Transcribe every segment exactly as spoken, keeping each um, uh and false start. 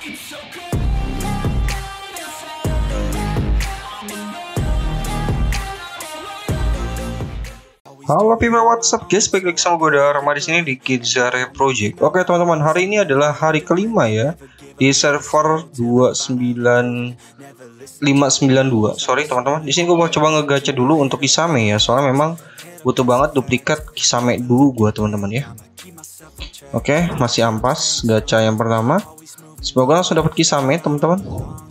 Halo people, what's up guys, balik lagi sama gue Dharma di sini di Kidzare Project. Oke teman-teman, hari ini adalah hari kelima ya di server dua sembilan lima sembilan dua. Sorry teman-teman, di sini gue mau coba ngegacha dulu untuk Kisame ya, soalnya memang butuh banget duplikat Kisame dulu gue teman-teman ya. Oke, masih ampas gacha yang pertama. Semoga langsung dapat Kisame teman-teman.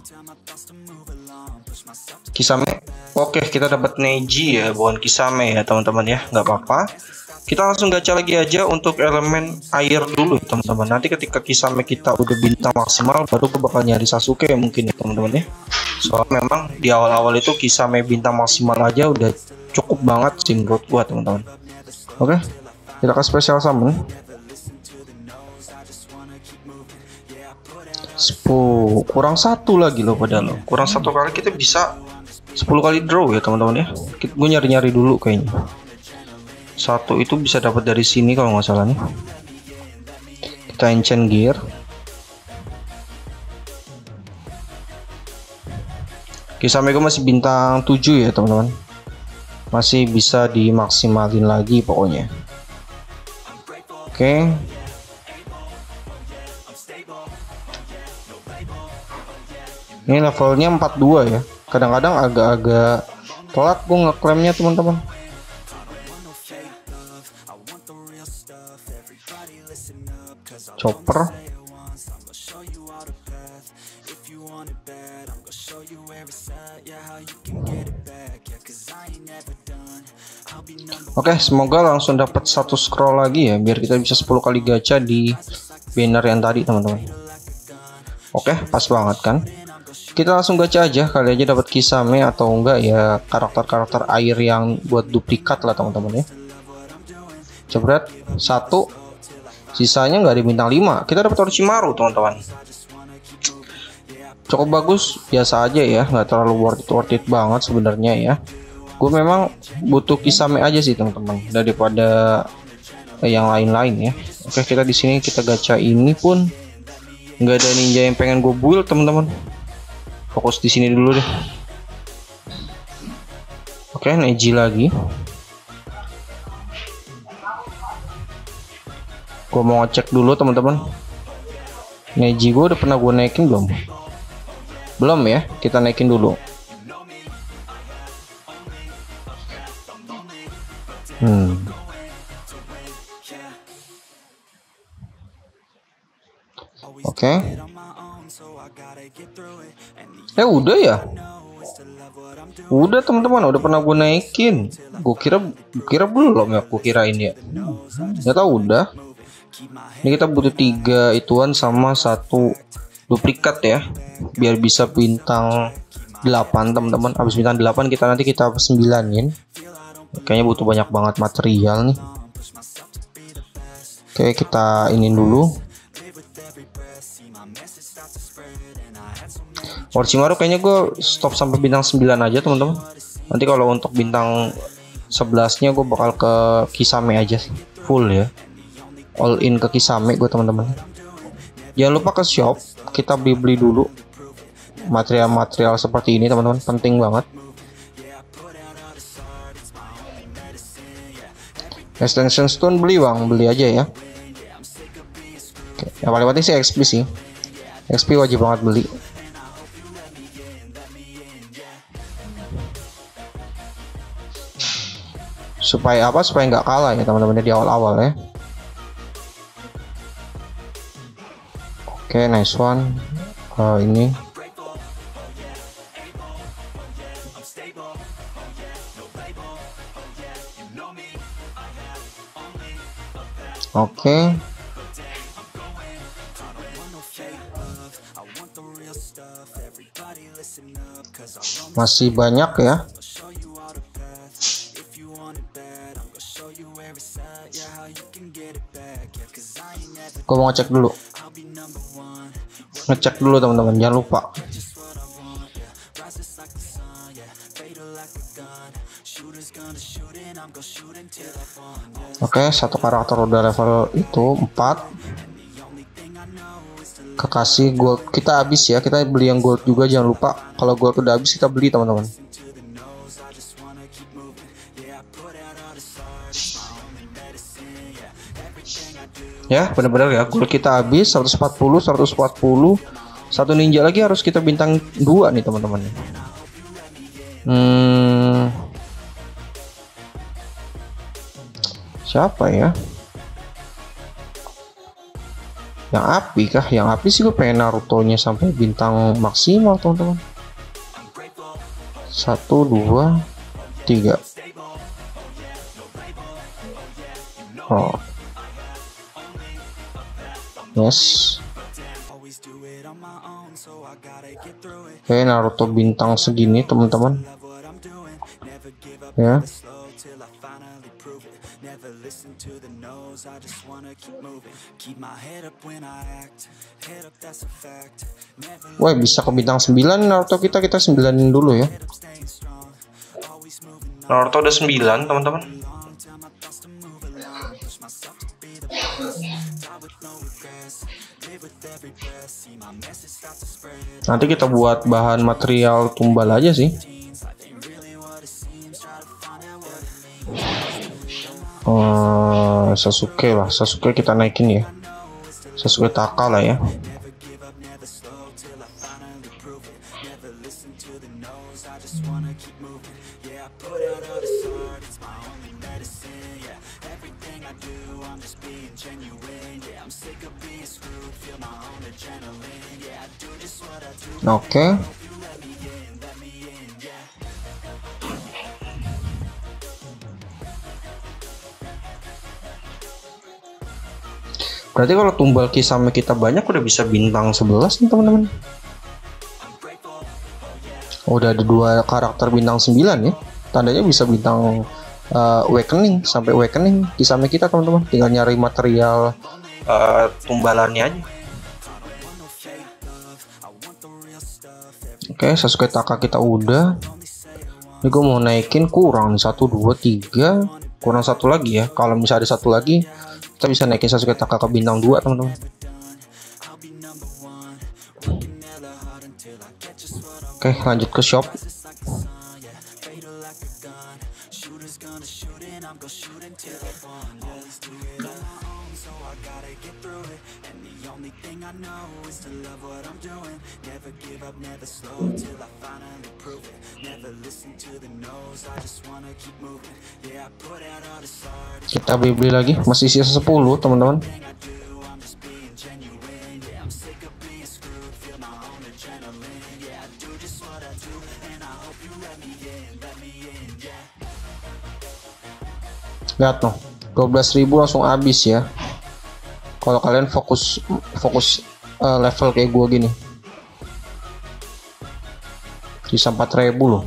Kisame. Oke, kita dapat Neji ya, bukan Kisame ya teman-teman ya, nggak apa-apa. Kita langsung gacha lagi aja untuk elemen air dulu teman-teman. Nanti ketika Kisame kita udah bintang maksimal, baru gue bakal nyari Sasuke ya mungkin ya teman-teman ya. Soalnya memang di awal-awal itu Kisame bintang maksimal aja udah cukup banget sih menurut gua teman-teman. Oke, kita ke special summon. sepuluh kurang satu lagi loh, padahal kurang satu kali kita bisa sepuluh kali draw ya teman-teman ya. Gue nyari-nyari dulu kayaknya. Satu itu bisa dapat dari sini kalau nggak salah nih. Kita enchant gear. Kisame gue masih bintang tujuh ya teman-teman. Masih bisa dimaksimalin lagi pokoknya. Oke. Ini levelnya empat puluh dua ya. Kadang-kadang agak-agak telat gue ngeklaimnya teman-teman. Chopper. Oke, semoga langsung dapat satu scroll lagi ya, biar kita bisa sepuluh kali gacha di banner yang tadi teman-teman. Oke, pas banget kan. Kita langsung gacha aja, kali aja dapat Kisame atau enggak ya karakter-karakter air yang buat duplikat lah teman-teman ya. Jebret satu, sisanya nggak ada bintang lima. Kita dapat Orochimaru teman-teman. Cukup bagus, biasa aja ya, nggak terlalu worth it, worth it banget sebenarnya ya. Gue memang butuh Kisame aja sih teman-teman daripada yang lain-lain ya. Oke, kita di sini kita gacha ini pun nggak ada ninja yang pengen gue build teman-teman. Fokus di sini dulu deh. Oke, Neji lagi. Gue mau ngecek dulu teman-teman. Neji gue udah pernah gue naikin belum? Belum ya, kita naikin dulu. Hmm. Oke. Eh udah ya? Udah teman-teman, udah pernah gue naikin. Gue kira, gue kira belum ya, gue kirain ya. Nggak tahu udah. Ini kita butuh tiga ituan sama satu duplikat ya, biar bisa bintang delapan teman-teman. Habis bintang delapan kita nanti kita sembilanin. Kayaknya butuh banyak banget material nih. Oke, kita ini dulu. Orochimaru kayaknya gue stop sampai bintang sembilan aja teman-teman. Nanti kalau untuk bintang sebelas nya gue bakal ke Kisame aja full ya. All in ke Kisame gue teman-teman. Jangan lupa ke shop, kita beli-beli dulu material-material seperti ini teman-teman, penting banget. Extension stone beli bang, beli aja ya. Oke, yang paling penting sih X P sih. X P wajib banget beli. Supaya apa? Supaya nggak kalah ya teman-teman di awal-awal ya. Oke, nice one. Uh, ini. Oke. Masih banyak ya. Gue mau ngecek dulu. Ngecek dulu teman-teman, jangan lupa. Oke, satu karakter udah level itu empat. kekasih gold kita habis ya. Kita beli yang gold juga, jangan lupa. Kalau gold udah habis kita beli teman-teman. Ya benar-benar ya, gold kita habis seratus empat puluh seratus empat puluh. Satu ninja lagi harus kita bintang dua nih teman-teman. Hmm, siapa ya? Yang api kah? Yang api sih gue pengen Naruto-nya sampai bintang maksimal teman-teman. Satu, dua, tiga. Oh, yes. Oke, Naruto bintang segini teman-teman. Ya. Wah, bisa ke bintang sembilan Naruto kita. Kita sembilanin dulu ya. Naruto udah sembilan teman-teman. Nanti kita buat bahan material tumbal aja sih. Uh, Sasuke lah, Sasuke kita naikin ya. Sasuke Taka lah ya. Oke. Okay. Berarti kalau tumbal Kisame kita banyak udah bisa bintang sebelas nih teman-teman. Oh, udah ada dua karakter bintang sembilan ya. Tandanya bisa bintang uh, awakening sampai awakening Kisame kita teman-teman. Tinggal nyari material uh, tumbalannya aja. Oke, okay, Sasuke Taka kita udah. Ini gue mau naikin kurang satu, dua, tiga, kurang satu lagi ya. Kalau misalnya ada satu lagi, kita bisa naikin Sasuke Taka ke bintang dua teman-teman. Oke, okay, lanjut ke shop. Kita beli-beli lagi, masih sisa sepuluh teman-teman. Lihat tuh, dua belas ribu langsung habis ya. Kalau kalian fokus fokus uh, level kayak gua gini, bisa empat ribu loh.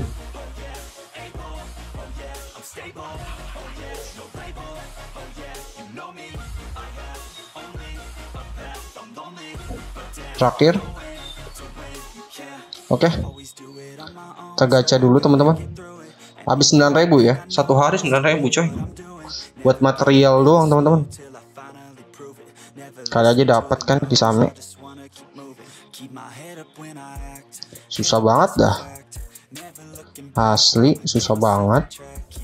Terakhir, oke, okay. Kita gacha dulu teman-teman. Habis sembilan ribu ya, satu hari sembilan ribu coy. Buat material doang teman-teman. Kali aja dapat kan Kisame. Susah banget dah. Asli susah banget.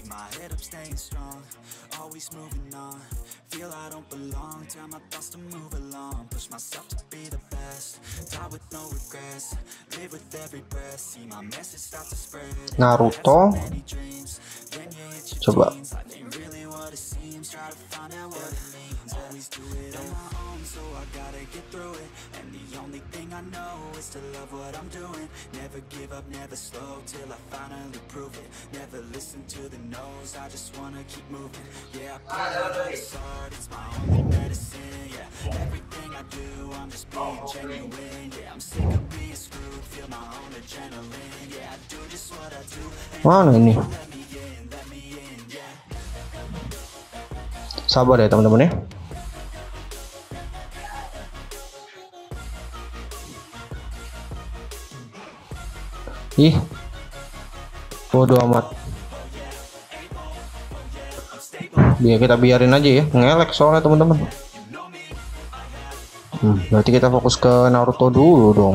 Naruto. Coba. Mana ini? Sabar ya teman-teman ya. Ih, bodoh amat. Biar kita biarin aja ya, ngelek soalnya teman-teman. Hmm, berarti kita fokus ke Naruto dulu dong.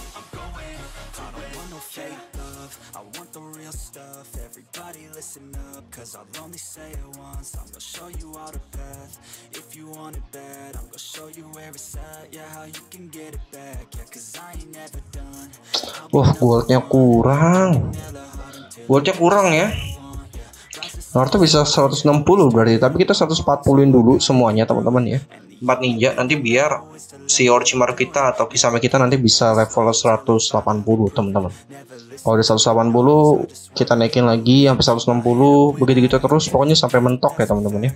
Wah, goldnya kurang. Goldnya kurang ya. Naruto bisa seratus enam puluh berarti, tapi kita seratus empat puluhin dulu semuanya teman-teman ya. Empat ninja nanti biar si Orochimaru kita atau Kisame kita nanti bisa level seratus delapan puluh teman-teman. Kalau udah seratus delapan puluh kita naikin lagi sampai seratus enam puluh, begitu gitu terus pokoknya sampai mentok ya teman-teman ya.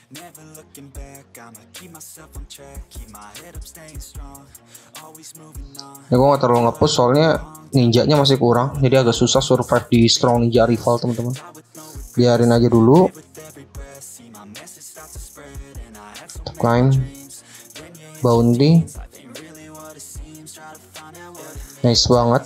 Ya gue gak terlalu nge-push soalnya ninjanya masih kurang, jadi agak susah survive di strong ninja rival teman-teman. Biarin aja dulu. Climb, bounty, nice banget.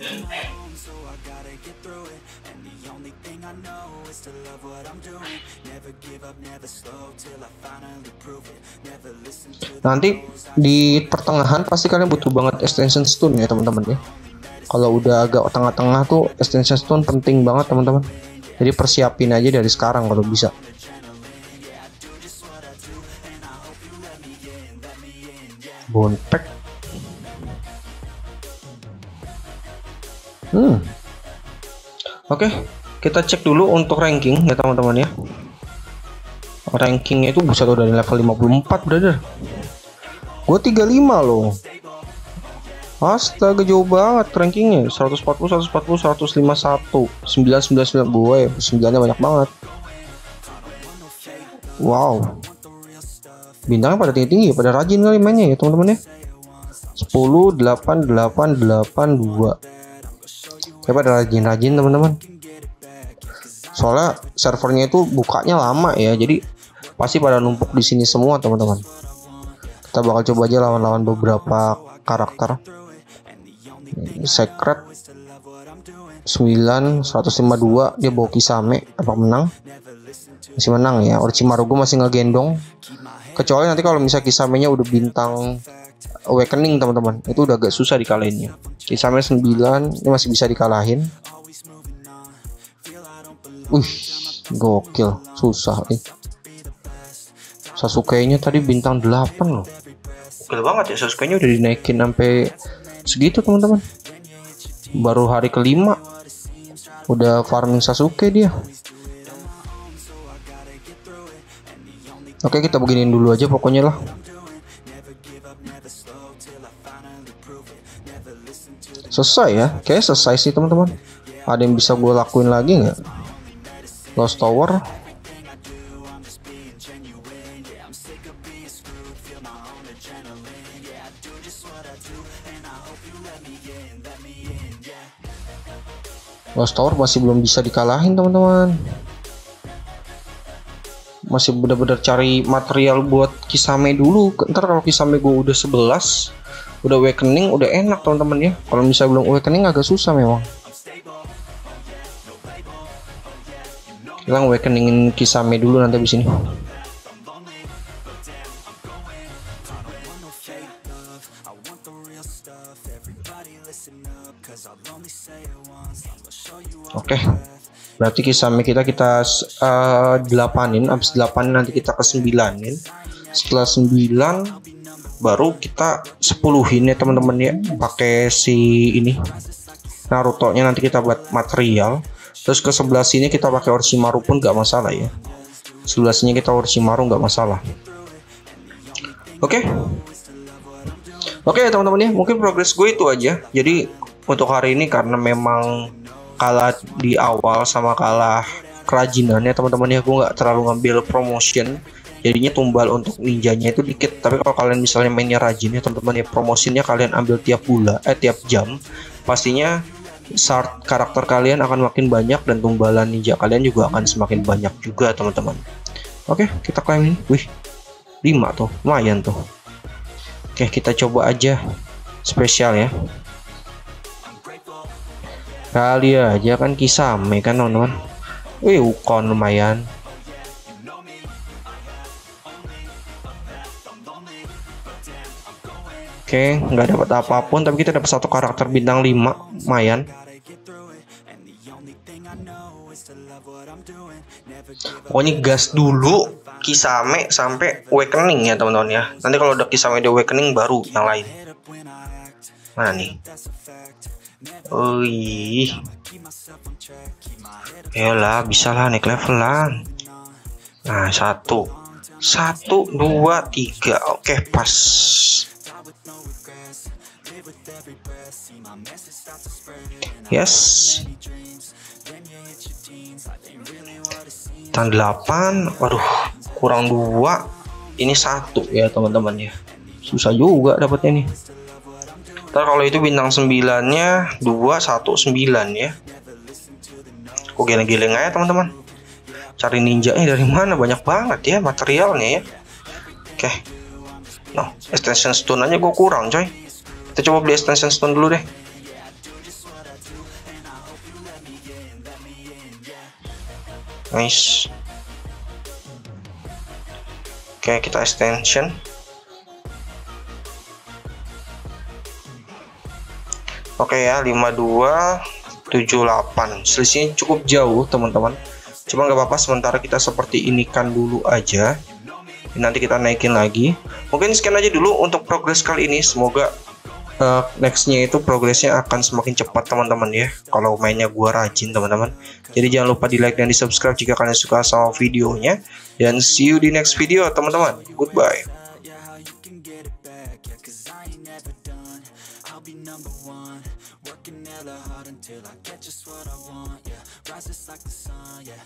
Nanti di pertengahan pasti kalian butuh banget extension stone ya teman-teman ya. Kalau udah agak tengah-tengah tuh extension stone penting banget teman-teman. Jadi persiapin aja dari sekarang kalau bisa. Bonpack. Hmm. Oke, kita cek dulu untuk ranking ya teman-teman ya. Rankingnya itu bisa tuh dari level lima puluh empat brother. Gue tiga puluh lima loh. Astaga jauh banget rankingnya. Seratus empat puluh, seratus empat puluh, seratus lima puluh satu, sembilan sembilan sembilan. Gue sembilannya banyak banget. Wow, bintangnya pada tinggi-tinggi, pada rajin kali mainnya ya teman-teman ya. Sepuluh, delapan, delapan, delapan, dua. Ya pada rajin-rajin teman-teman. Soalnya servernya itu bukanya lama ya, jadi pasti pada numpuk di sini semua teman-teman. Kita bakal coba aja lawan-lawan beberapa karakter. Secret sembilan, seratus lima puluh dua, dia bawa Kisame, apa menang? Masih menang ya. Orochimaru gue masih ngegendong. Kecuali nanti kalau misalnya Kisame-nya udah bintang awakening teman-teman, itu udah agak susah dikalahinnya. Kisame sembilan, ini masih bisa dikalahin. Wih, gokil, susah nih. Sasuke-nya tadi bintang delapan loh. Gokil banget ya, Sasuke-nya udah dinaikin sampai segitu teman-teman. Baru hari kelima udah farming Sasuke dia. Oke, kita beginiin dulu aja pokoknya lah. Selesai ya, kayak selesai sih teman-teman. Ada yang bisa gue lakuin lagi nggak? Lost Tower. Lost Tower masih belum bisa dikalahin teman-teman. Masih benar-benar cari material buat Kisame dulu. Ntar kalau Kisame gue udah sebelas, udah awakening, udah enak teman-teman ya. Kalau misalnya belum awakening agak susah memang. Kita awakeningin Kisame dulu nanti di sini. Oke, okay. Berarti Kisame kita kita uh, delapanin, abis delapanin nanti kita ke sembilanin. Setelah sembilan baru kita sepuluhin ya teman-teman ya, pakai si ini Naruto nya nanti kita buat material. Terus ke sebelah sini kita pakai Orochimaru pun nggak masalah ya. Sebelah sini kita Orochimaru nggak masalah. Oke, okay. Oke okay, teman-teman ya, mungkin progres gue itu aja. Jadi untuk hari ini karena memang kalah di awal sama kalah kerajinannya teman-teman ya, gue nggak terlalu ngambil promotion, jadinya tumbal untuk ninjanya itu dikit. Tapi kalau kalian misalnya mainnya rajin ya teman-teman ya, promosinya kalian ambil tiap bulan eh tiap jam, pastinya start karakter kalian akan makin banyak dan tumbalan ninja kalian juga akan semakin banyak juga teman-teman. Oke, kita klaim ini. Wih, lima tuh, lumayan tuh. Oke, kita coba aja spesial ya. Kali aja kan Kisame kan teman-teman. Wih, Ukon lumayan. Oke, nggak dapat apapun, tapi kita dapat satu karakter bintang lima, lumayan. Pokoknya gas dulu Kisame sampai Awakening ya teman-teman ya. Nanti kalau udah Kisame di Awakening baru yang lain. Mana nih? Wih, yalah, bisa lah naik level lah. Nah, satu, satu, dua, tiga, oke pas. Yes. Tan delapan, waduh, kurang dua. Ini satu ya teman-teman ya. Susah juga dapatnya nih. Ntar kalau itu bintang sembilannya dua satu sembilan ya. Kok geleng-geleng aja teman-teman. Cari ninjanya dari mana, banyak banget ya materialnya ya. Oke. Nah, extension stone aja gue kurang coy. Kita coba beli extension stone dulu deh. Nice. Oke, kita extension. Oke ya, lima dua tujuh delapan. Selisihnya cukup jauh teman-teman. Cuma nggak apa-apa, sementara kita seperti ini kan dulu aja. Nanti kita naikin lagi. Mungkin sekian aja dulu untuk progres kali ini. Semoga uh, nextnya itu progresnya akan semakin cepat teman-teman ya. Kalau mainnya gua rajin teman-teman. Jadi jangan lupa di like dan di subscribe jika kalian suka sama videonya. Dan see you di next video teman-teman. Goodbye. Number one, working hella hard until I get just what I want, yeah, rise just like the sun, yeah,